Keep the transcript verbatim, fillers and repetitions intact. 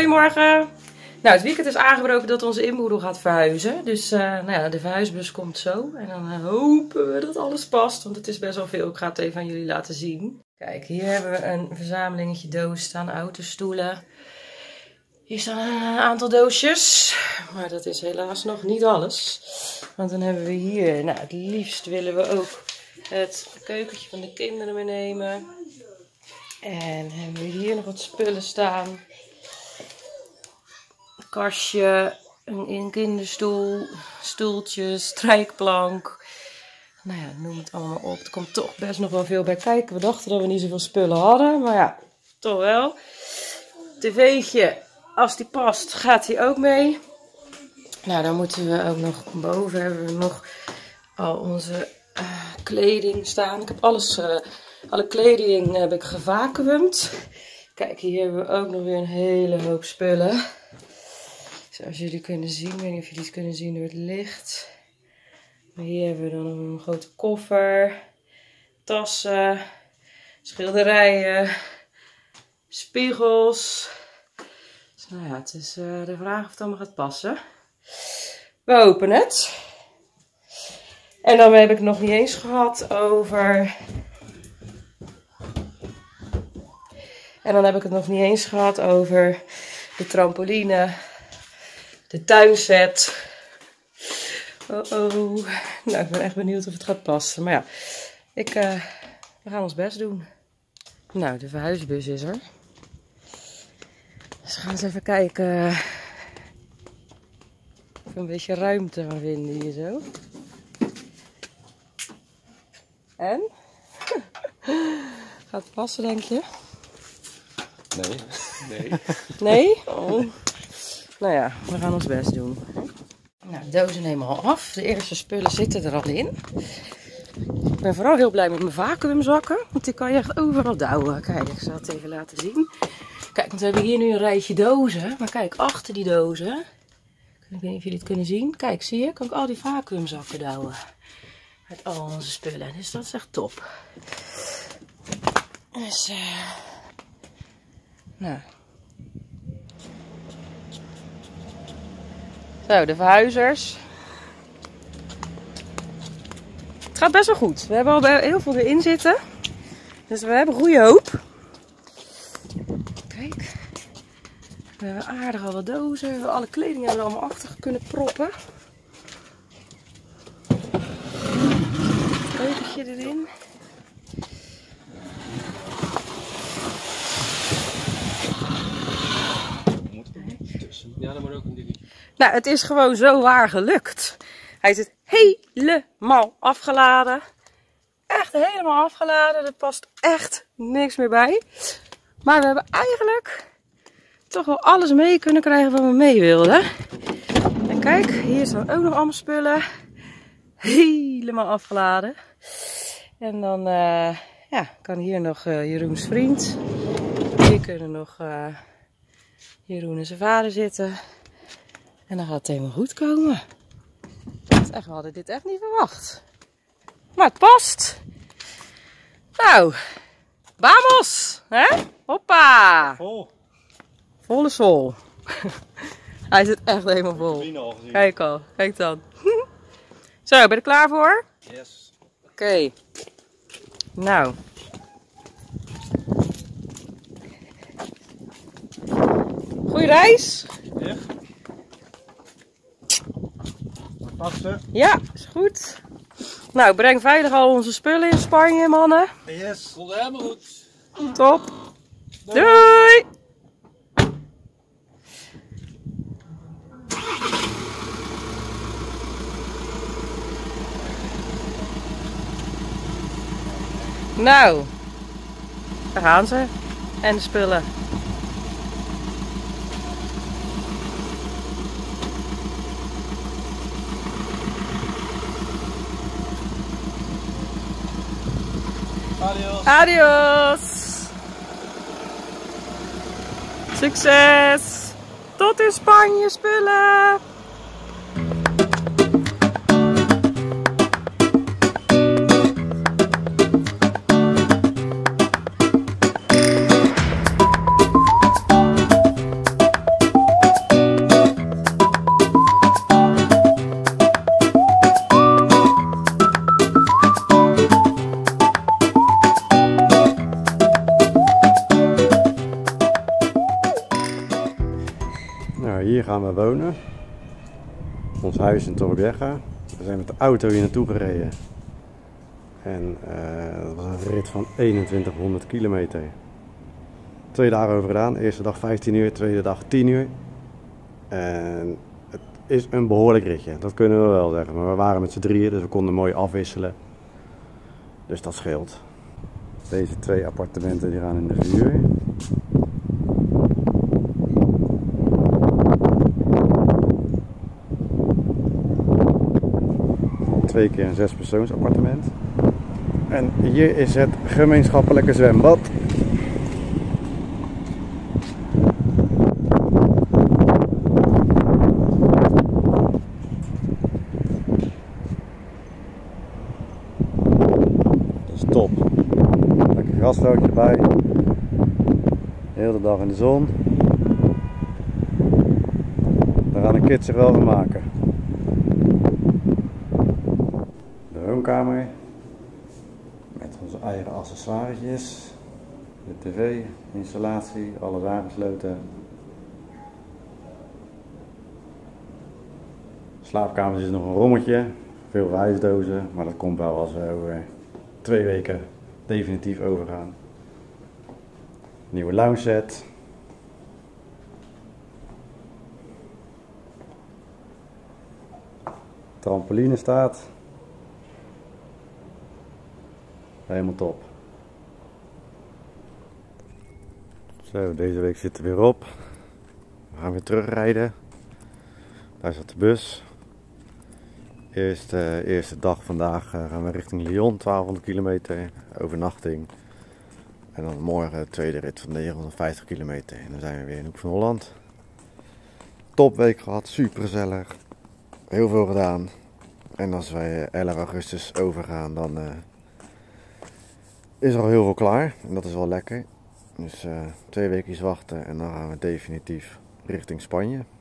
Goedemorgen. Nou, het weekend is aangebroken dat onze inboedel gaat verhuizen. Dus uh, nou ja, de verhuisbus komt zo. En dan uh, hopen we dat alles past. Want het is best wel veel. Ik ga het even aan jullie laten zien. Kijk, hier hebben we een verzamelingetje dozen staan. Autostoelen. Hier staan een aantal doosjes. Maar dat is helaas nog niet alles. Want dan hebben we hier, nou het liefst willen we ook het keukentje van de kinderen meenemen. En hebben we hier nog wat spullen staan. Een kastje, een kinderstoel, stoeltjes, strijkplank. Nou ja, noem het allemaal op. Er komt toch best nog wel veel bij kijken. We dachten dat we niet zoveel spullen hadden, maar ja, toch wel. Tv'tje, als die past, gaat hij ook mee. Nou, dan moeten we ook nog, boven hebben we nog al onze uh, kleding staan. Ik heb alles, uh, alle kleding heb ik gevacuumd. Kijk, hier hebben we ook nog weer een hele hoop spullen. Zoals jullie kunnen zien, ik weet niet of jullie het kunnen zien door het licht. Maar hier hebben we dan een grote koffer, tassen, schilderijen, spiegels. Dus nou ja, het is uh, de vraag of het allemaal gaat passen. We openen het. En dan heb ik het nog niet eens gehad over... En dan heb ik het nog niet eens gehad over de trampoline, de tuinset. Oh oh. Nou, ik ben echt benieuwd of het gaat passen. Maar ja, ik, uh, we gaan ons best doen. Nou, de verhuisbus is er. Dus we gaan eens even kijken of we een beetje ruimte gaan vinden hier zo. En? Gaat het passen, denk je? Nee. Nee. Nee? Oh. Nou ja, we gaan ons best doen. Nou, de dozen nemen al af. De eerste spullen zitten er al in. Ik ben vooral heel blij met mijn vacuümzakken. Want die kan je echt overal douwen. Kijk, ik zal het even laten zien. Kijk, want we hebben hier nu een rijtje dozen. Maar kijk, achter die dozen. Ik weet niet of jullie het kunnen zien. Kijk, zie je? Kan ik al die vacuümzakken douwen. Met al onze spullen. Dus dat is echt top. Dus, uh... nou... Zo, de verhuizers. Het gaat best wel goed. We hebben al heel veel erin zitten. Dus we hebben goede hoop. Kijk. We hebben aardig al wat dozen. We hebben alle kleding hebben we er allemaal achter kunnen proppen. Keukentje erin. Ja, dat moet ook een dingetje. Nou, het is gewoon zo waar gelukt. Hij zit helemaal afgeladen. Echt helemaal afgeladen. Er past echt niks meer bij. Maar we hebben eigenlijk toch wel alles mee kunnen krijgen wat we mee wilden. En kijk, hier staan ook nog allemaal spullen. Helemaal afgeladen. En dan uh, ja, kan hier nog uh, Jeroens vriend. Hier kunnen nog uh, Jeroen en zijn vader zitten. En dan gaat het helemaal goed komen. Echt, we hadden dit echt niet verwacht. Maar het past. Nou, vamos! Hè? Hoppa! Vol. Volle sol. Hij zit echt helemaal vol. Kijk al, kijk dan. Zo, ben je er klaar voor? Yes. Oké. Okay. Nou. Goeie reis. Ja. Passen. Ja, is goed. Nou, breng veilig al onze spullen in Spanje, mannen. Yes. Komt helemaal goed. Top. Doei. Doei. Nou, daar gaan ze. En de spullen. Adios. Adios. Succes. Tot in Spanje spullen. gaan we wonen. Ons huis in Torrevieja. We zijn met de auto hier naartoe gereden. En uh, dat was een rit van eenentwintighonderd kilometer. Twee dagen over gedaan. Eerste dag vijftien uur, tweede dag tien uur. En het is een behoorlijk ritje, dat kunnen we wel zeggen. Maar we waren met z'n drieën, dus we konden mooi afwisselen. Dus dat scheelt. Deze twee appartementen die gaan in de verhuur. Twee keer een zespersoons appartement. En hier is het gemeenschappelijke zwembad. Dat is top. Lekker grasveldje erbij. De hele dag in de zon. Daar gaan de kids zich wel van maken. De woonkamer. Met onze eigen accessoires. De tv, installatie, alles aangesloten. Slaapkamer is nog een rommeltje. Veel verhuisdozen, maar dat komt wel als we over twee weken definitief overgaan. Nieuwe lounge set. Trampoline staat. Helemaal top. Zo, deze week zitten we weer op. We gaan weer terugrijden. Daar zat de bus. Eerste, eerste dag vandaag gaan we richting Lyon, twaalfhonderd kilometer, overnachting. En dan morgen de tweede rit van negenhonderdvijftig kilometer. En dan zijn we weer in Hoek van Holland. Topweek gehad, super gezellig. Heel veel gedaan. En als wij elf augustus overgaan, dan uh, is er al heel veel klaar. En dat is wel lekker. Dus uh, twee weken wachten en dan gaan we definitief richting Spanje.